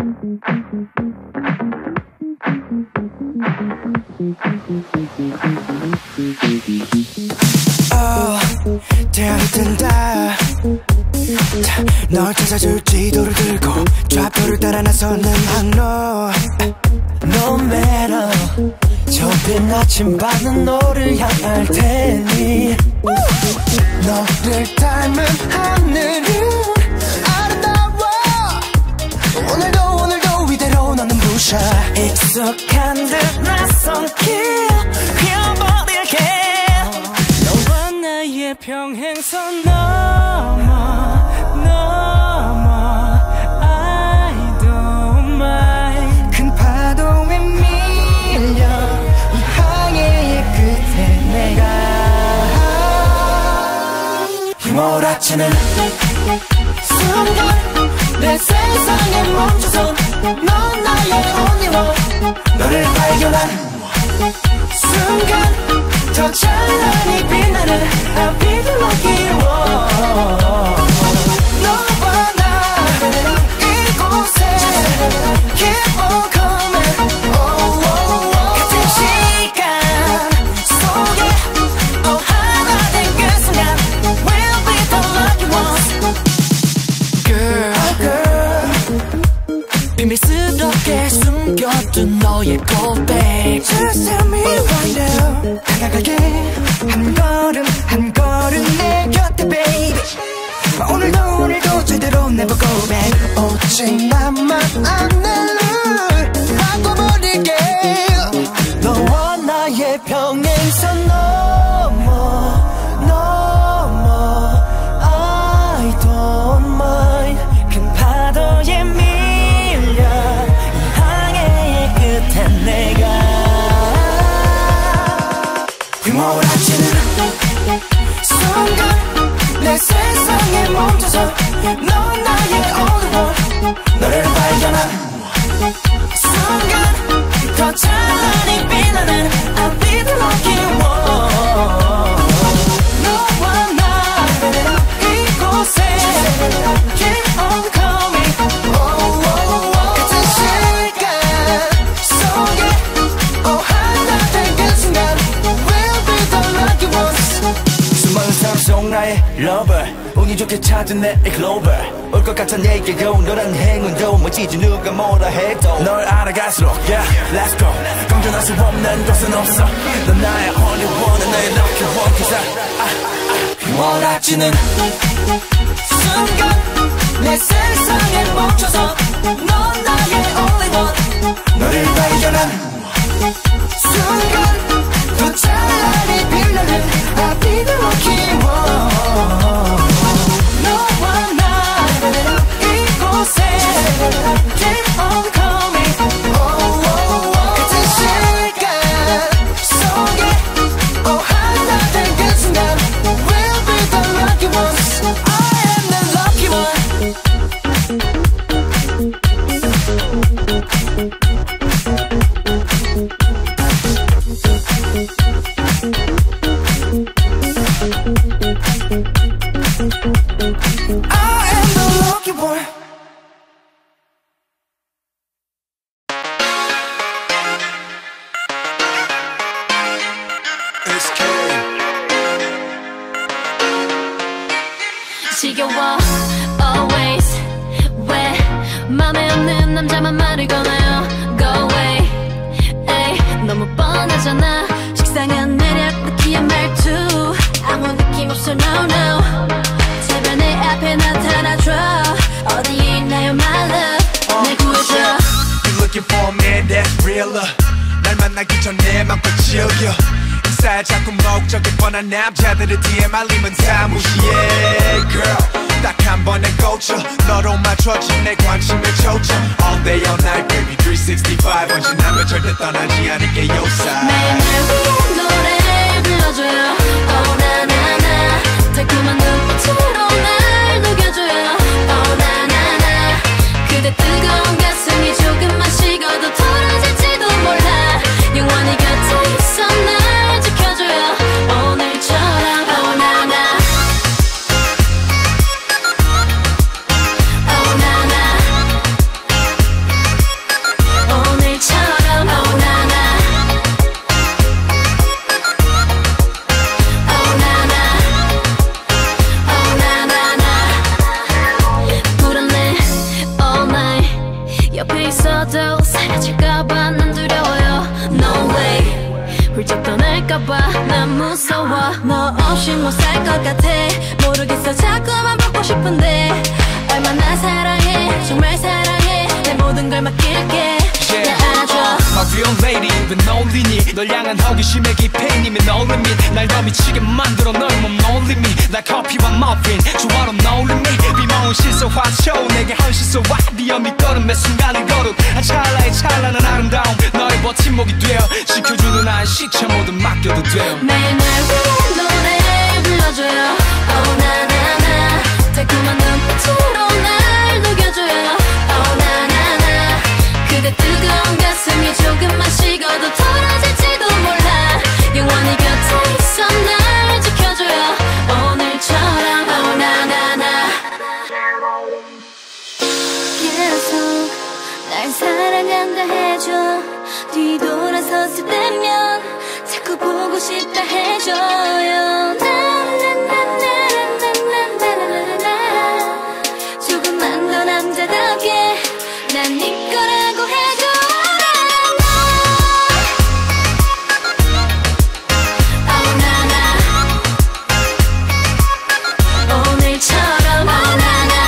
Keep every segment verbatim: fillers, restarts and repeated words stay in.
태양이 뜬다. 널 찾아줄 지도를 들고 좌표를 따라 나서는 항로. No matter 좁은 아침밤은 너를 향할 테니. 너를 닮은 하늘은 아름다워. 오늘도 오늘도 이대로 너는 부셔. 익숙한 듯 낯선 길 휘어버릴게. 너와 나의 평행선 넘어 넘어 I don't mind. 큰 파도에 밀려 이 항해의 끝에 내가 휘몰아치는 순간 내 세상에 멈춰서 넌 나의 only one. 너를 발견한 순간 더 찬란히 빛나는 I'll be the lucky one. 너와 나 이곳에 keep on coming. Oh, oh, oh. 같은 시간 속에 oh, 하나 된 그 순간 We'll be the lucky ones. Girl, girl 비밀스럽게 숨겨둔 너의 고백 Just tell me right now. 다가갈게 한 걸음 한 걸음 내 곁에 baby. 오늘도 오늘도 제대로 never go back. 오직 나만 아는 룰 바꿔버릴게. 너와 나의 평행선 넘어 넘어 I don't mind. 큰 파도에 밀려 이 항해의 끝에 내가 휘몰아치는 순간 내 세상에 멈춰서 넌 나의 only one. 너를 발견한 순간 더 찬란히 빛나는 I'll be the lucky one. 너와 나 이곳에 keep on coming. Oh, oh, oh. 같은 시간 속에 oh, 하나 된 그 순간 We'll be the lucky ones. 수많은 사람 속 나의 lover. 운이 좋게 찾은 내 글로벌. 올 것 같은 얘기고 너란 행운도 멋지지 누가 뭐라 해도 널 알아갈수록 yeah let's go. 강조할 수 없는 것은 없어. 넌 나의 only one 나의 lucky one. Cause I, I, I 휘몰아치는 순간 내 세상에 멈춰서 넌 나의 only one. 너를 발견한 순간 더 찬란히 빛나는 I'll be the lucky one. 너와 나 이곳에 keep on coming. Oh, oh, oh. 같은 시간 속에 oh, 하나 된 그 순간 We'll be the lucky ones. I am the lucky one. I am the lucky one. It's K. 지겨워 always 왜 맘에 없는 남자만 말을 거나요. Go away 에이 너무 뻔하잖아. 식상한 매력 느끼한 말투 아무 느낌 없어 no no. 제발 내 앞에 나타나줘. 어디에 있나요 my love. 날 구해줘. You looking for a man that's realer. 날 만나기 전에 맘껏 즐겨. 인사에 자꾸 목적이 뻔한 남자들의 디엠 알림은 다 무시해 girl. 딱 한 번에 꽂혀 너로 맞춰진 내 관심을 초점. All day all night baby 삼백육십오 언제나면 절대 떠나지 않을게 요사. 매일 날 위한 노래를 불러줘요. Oh na na na. 달콤한 눈빛으로 날 녹여줘요. Oh na na na. 그대 뜨거운 가슴이 조금만 식어도 덜어질지도 몰라. 영원히 곁에 있어 날 지켜줘요. 오늘처럼 oh na na. Oh na na. 너 없이 못 살 것 같아. 모르겠어 자꾸만 보고 싶은데. 얼마나 사랑해 정말 사랑해. 내 모든 걸 맡길게. Yeah. uh, My real lady 왜 놀리니. 널 향한 호기심의 깊이님이 no limit. 날 더 미치게 만들어 널 몸 no limit. 날 커피와 머핀 조화로 no limit. 비모은 실소화 show 내게 헌실소와 네어 밑거름 매 순간을 거룩 한 찰나의 찬란한 아름다움 너의 버팀목이 되어 지켜주는 안식처 모두 맡겨도 돼요. 매일 날 위해 노래 불러줘요. Oh na na na. 달콤한 눈빛으로 날 녹여줘요. Oh na na na. 그대 뜨거운 가슴이 조금만 식어도 덜어질지도 몰라. 영원히 곁에 있어 날 지켜줘요. 오늘처럼 oh na na na. 계속 날 사랑한다 해줘. 뒤돌아섰을 때면 자꾸 보고 싶다 해줘요. 나나나나나나나나나. 조금만 더 남자답게 난 네 거라고 해줘. Oh 나나 오늘처럼 oh 나나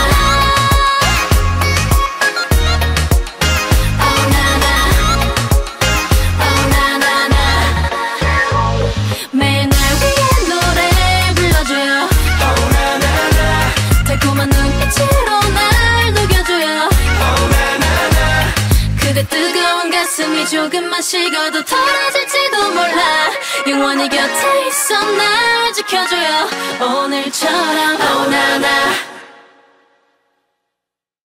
oh 나나 oh 나나나. 매일 날 위해 노래 불러줘요. Oh na na na. 달콤한 눈빛으로 날 녹여줘요. Oh na na na. 그대 뜨거운 가슴이 조금만 식어도 덜어질지도 몰라. 영원히 곁에 있어 날 지켜줘요. 오늘처럼